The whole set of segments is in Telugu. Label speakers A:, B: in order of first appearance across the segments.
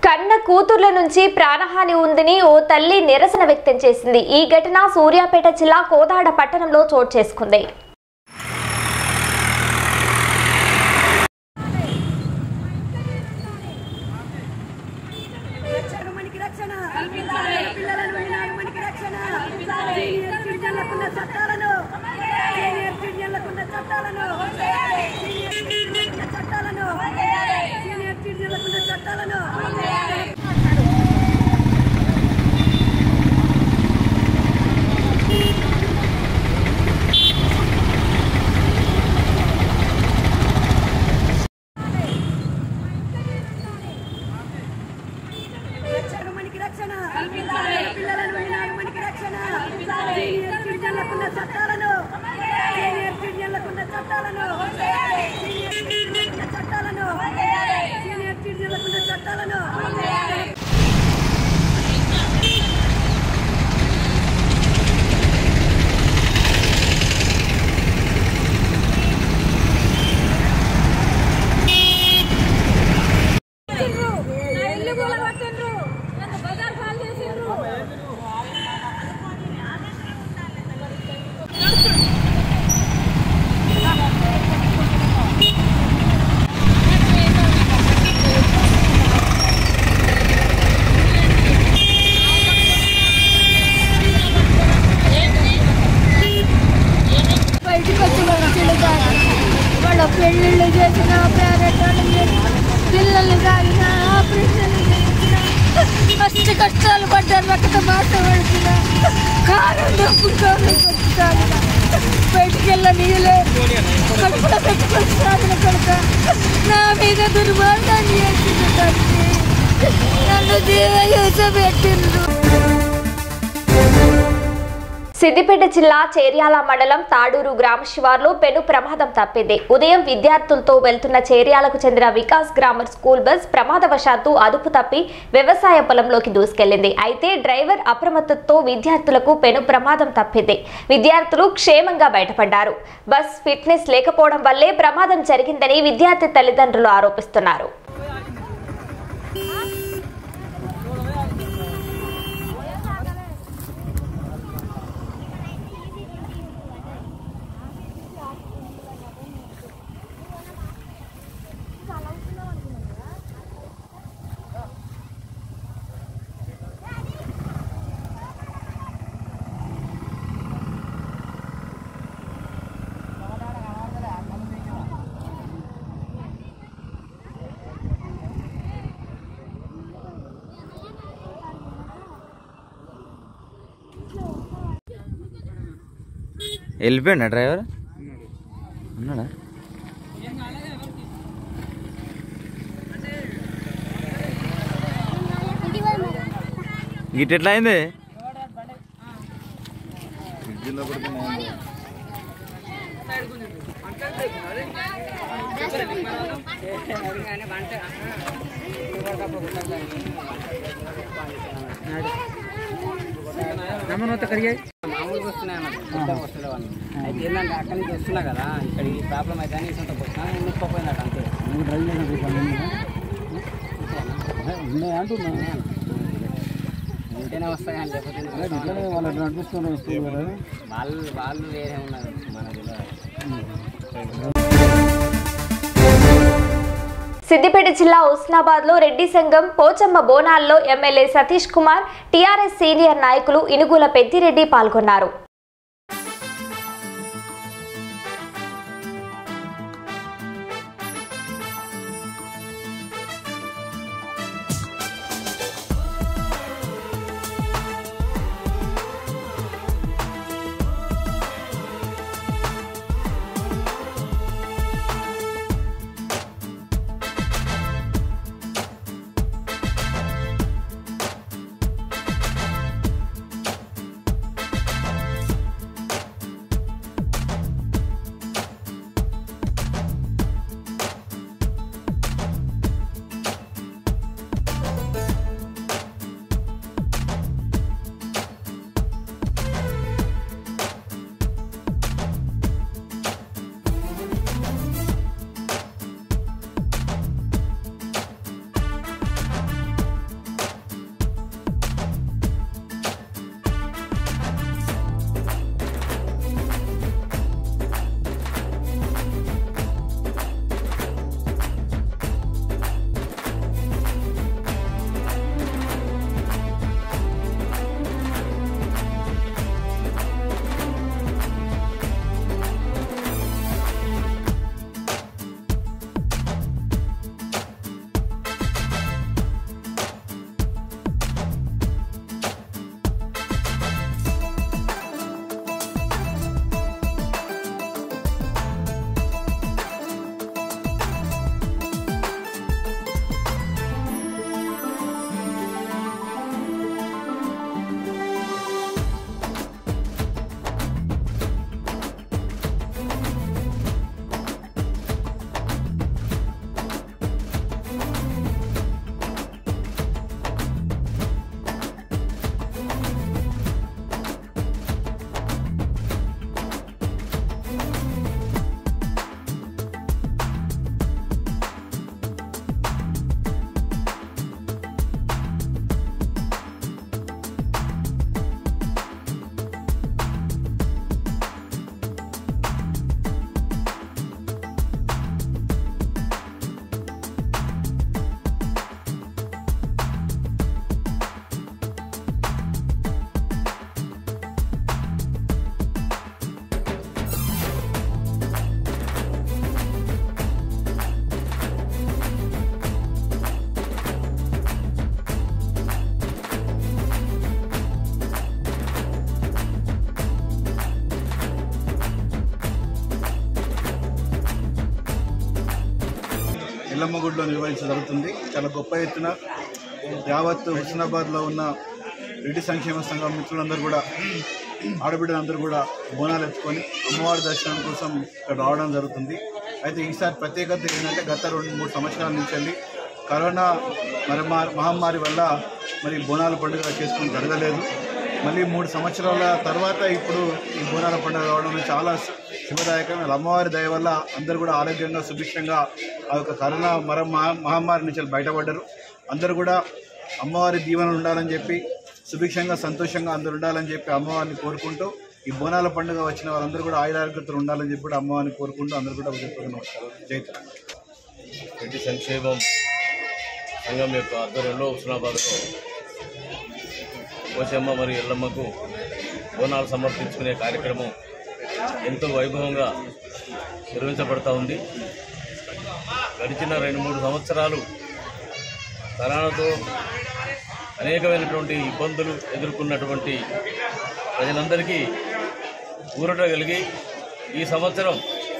A: కన్న కూతుర్ల నుంచి ప్రాణహాని ఉందని ఓ తల్లి నిరసన వ్యక్తం చేసింది. ఈ ఘటన సూర్యాపేట జిల్లా కోదాడ పట్టణంలో చోటు చేసుకుంది.
B: పెళ్ళిళ్ళు చేసిన పిల్లల్ని తాగిన ఆపరేషన్ ఫస్ట్ కష్టాలు పడ్డారు. రక్త మాట పడుతున్నా కారం కొట్టుతాను బయటికి వెళ్ళనీయలే కడుపులో పెట్టుకొని సాగిన కొడుక నా మీద దుర్మార్గాన్ని చేసిన తండ్రి నన్ను జీవహింస పెట్టిండ్రు.
A: సిద్దిపేట జిల్లా చేర్యాల మండలం తాడూరు గ్రామ శివార్లో పెను ప్రమాదం తప్పింది. ఉదయం విద్యార్థులతో వెళ్తున్న చేర్యాలకు చెందిన వికాస్ గ్రామర్ స్కూల్ బస్ ప్రమాదవశాత్తు అదుపు తప్పి వ్యవసాయ పొలంలోకి దూసుకెళ్లింది. అయితే డ్రైవర్ అప్రమత్తతో విద్యార్థులకు పెను ప్రమాదం తప్పింది. విద్యార్థులు క్షేమంగా బయటపడ్డారు. బస్ ఫిట్నెస్ లేకపోవడం వల్లే ప్రమాదం జరిగిందని విద్యార్థి తల్లిదండ్రులు ఆరోపిస్తున్నారు.
C: వెళ్ళిపోయినా డ్రైవర్ ఉన్నాడా? గిట్ ఎట్లా అయింది?
D: మామూలుగా వస్తున్నాయి వస్తుండే వాళ్ళు అయితే ఏంటంటే అక్కడి నుంచి వస్తున్నా కదా ఇక్కడ ఈ ప్రాబ్లం అయితే అని సొంతకు వచ్చినా నేను ముట్టుకోపోయినట్టు అంతే. ఉంటేనే వస్తాయి అని చెప్పి వాళ్ళు వేరే ఉన్నారు మన
A: సిద్దిపేట జిల్లా హుస్నాబాద్ లో రెడ్డి సంఘం పోచమ్మ బోనాల్లో MLA Satish Kumar, TRS senior నాయకులు ఇనుగుల పెద్దిరెడ్డి పాల్గొన్నారు.
E: ఎల్లమ్మ గుడిలో నిర్వహించజరుగుతుంది. చాలా గొప్ప ఎత్తున యావత్ హుస్నాబాద్లో ఉన్న రెడ్డి సంక్షేమ సంఘం మిత్రులందరూ కూడా, ఆడబిడ్డలందరూ కూడా బోనాలు ఎత్తుకొని అమ్మవారి దర్శనం కోసం ఇక్కడ రావడం జరుగుతుంది. అయితే ఈసారి ప్రత్యేకత ఏంటంటే గత 2-3 సంవత్సరాల నుంచి వెళ్ళి కరోనా మహమ్మారి వల్ల మరి బోనాల పండుగ చేసుకుని జరగలేదు. మళ్ళీ 3 సంవత్సరాల తర్వాత ఇప్పుడు ఈ బోనాల పండుగ రావడం చాలా శుభదాయకం. అమ్మవారి దయ వల్ల అందరూ కూడా ఆరోగ్యంగా సుభిక్షంగా ఆ యొక్క కరోనా మహమ్మారి నుంచి బయటపడ్డారు. అందరూ కూడా అమ్మవారి దీవెనలు ఉండాలని చెప్పి, సుభిక్షంగా సంతోషంగా అందరూ ఉండాలని చెప్పి అమ్మవారిని కోరుకుంటూ, ఈ బోనాల పండుగ వచ్చిన వాళ్ళందరూ కూడా ఆయురారోగ్యతలు ఉండాలని చెప్పి అమ్మవారిని కోరుకుంటూ అందరూ కూడా నమస్కారం. జై తెలంగాణ.
F: రెడ్డి సంక్షేమం సంఘం యొక్క ఆధ్వర్యంలో హుస్నాబాద్లో పోచమ్మ మరియు ఎల్లమ్మకు బోనాలు సమర్పించుకునే కార్యక్రమం ఎంతో వైభవంగా నిర్వహించబడతా ఉంది. గడిచిన 2-3 సంవత్సరాలు కరోనాతో అనేకమైనటువంటి ఇబ్బందులు ఎదుర్కొన్నటువంటి ప్రజలందరికీ ఊరట కలిగి ఈ సంవత్సరం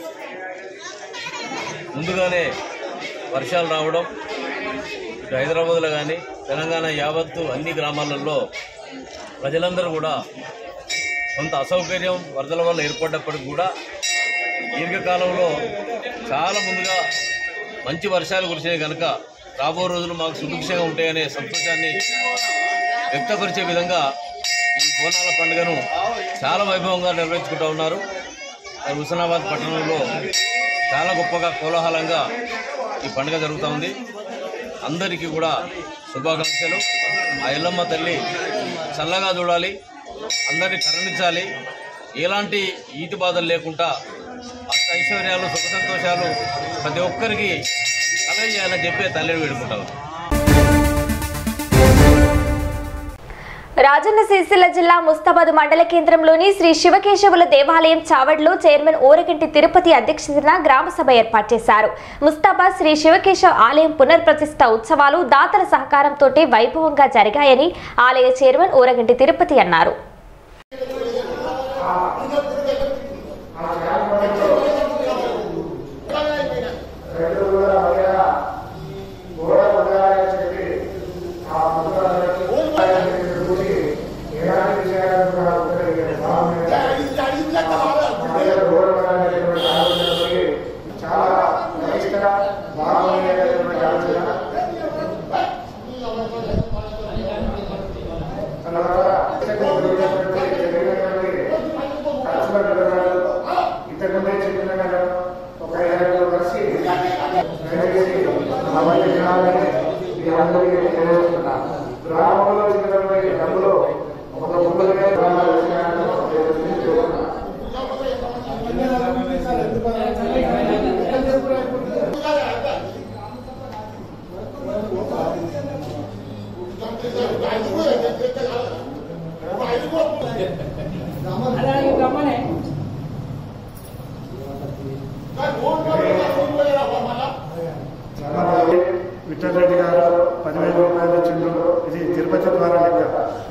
F: ముందుగానే వర్షాలు రావడం, ఇటు హైదరాబాద్లో కానీ తెలంగాణ యావత్తు అన్ని గ్రామాలలో ప్రజలందరూ కూడా కొంత అసౌకర్యం వరదల వల్ల ఏర్పడ్డప్పటికి కూడా దీర్ఘకాలంలో చాలా ముందుగా మంచి వర్షాలు కురిసినాయి కనుక రాబో రోజులు మాకు సుభిక్షంగా ఉంటాయనే సంతోషాన్ని వ్యక్తపరిచే విధంగా ఈ బోనాల పండుగను చాలా వైభవంగా నిర్వహించుకుంటూ ఉన్నారు. హుస్నాబాద్ పట్టణంలో చాలా గొప్పగా కోలాహలంగా ఈ పండుగ జరుగుతూ ఉంది. అందరికీ కూడా శుభాకాంక్షలు. ఆ ఎల్లమ్మ తల్లి చల్లగా చూడాలి, అందరినీ కరుణించాలి, ఎలాంటి ఈతి బాధలు లేకుండా అష్ట ఐశ్వర్యాలు సుఖ సంతోషాలు ప్రతి ఒక్కరికి కలగజేయాలని చెప్పి తల్లిని వేడుకుంటారు.
A: రాజన్న సిరిసిల్ల జిల్లా ముస్తాబాద్ మండల కేంద్రంలోని శ్రీ శివకేశవుల దేవాలయం చావడ్లో చైర్మన్ ఓరగంటి తిరుపతి అధ్యక్షతన గ్రామ సభ ఏర్పాటు చేశారు. ముస్తాబాద్ శ్రీ శివకేశవ ఆలయం పునర్ప్రతిష్ఠ ఉత్సవాలు దాతల సహకారంతో వైభవంగా జరిగాయని ఆలయ చైర్మన్ ఓరగంటి తిరుపతి అన్నారు.
G: విఠలరెడ్డి గారు 10,000 రూపాయలు ఇచ్చిండ్రు. ఇది తిరుపతి ద్వారా లెక్క.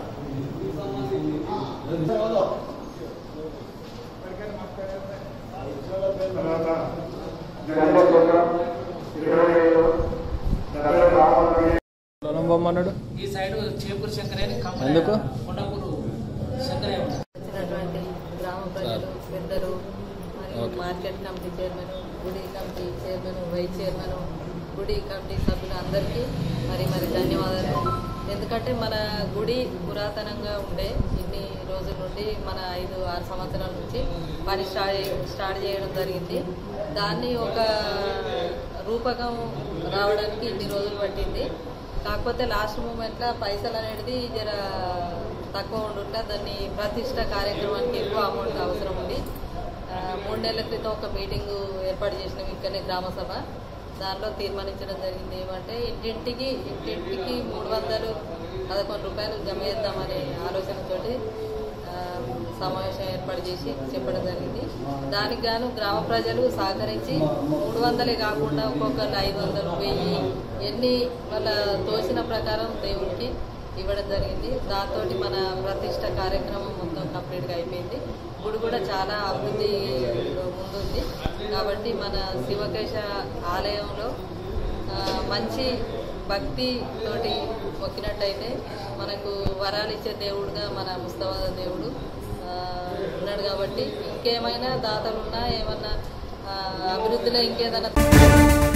C: బొమ్మన్నాడు
D: ఈ సైడ్ చేపూరు శంకరేని
C: ఎందుకు
D: కొండపూరు శంకరే
B: గ్రామ ప్రజలు పెద్దలు మరియు మార్కెట్ కమిటీ చైర్మన్, గుడి కమిటీ చైర్మన్, వైస్ చైర్మన్, గుడి కమిటీ సభ్యులు అందరికీ మరి ధన్యవాదాలు. ఎందుకంటే మన గుడి పురాతనంగా ఉండే ఇన్ని రోజుల నుండి మన 5-6 సంవత్సరాల నుంచి పని స్టార్ట్ చేయడం జరిగింది. దాన్ని ఒక రూపకం రావడానికి ఇన్ని రోజులు పట్టింది. కాకపోతే లాస్ట్ మూమెంట్లో పైసలు అనేది జర తక్కువ ఉండుంటే దాన్ని ప్రతిష్ట కార్యక్రమానికి ఎక్కువ అమౌంట్ అవసరం ఉంది. 3 నెలల క్రితం ఒక మీటింగు ఏర్పాటు చేసినాం ఇక్కడనే గ్రామ సభ. దానిలో తీర్మానించడం జరిగింది ఏమంటే ఇంటింటికి 311 రూపాయలు జమ చేద్దామనే ఆలోచనతోటి సమావేశం ఏర్పాటు చేసి చెప్పడం జరిగింది. దానికి గాను గ్రామ ప్రజలు సహకరించి 300 కాకుండా ఒక్కొక్కరు 500, 1000 ఎన్ని వాళ్ళ తోచిన ప్రకారం దేవుడికి ఇవ్వడం జరిగింది. దాంతో మన ప్రతిష్ట కార్యక్రమం మొత్తం కంప్లీట్గా అయిపోయింది. గుడి కూడా చాలా అభివృద్ధిలో ముందుంది. కాబట్టి మన శివకేశ ఆలయంలో మంచి భక్తి తోటి మొక్కినట్టయితే మనకు వరాలు ఇచ్చే దేవుడుగా మన ముస్తఫా దేవుడు ఉన్నాడు. కాబట్టి ఇంకేమైనా దాతలున్నా ఏమన్నా అభివృద్ధిలో ఇంకేదైనా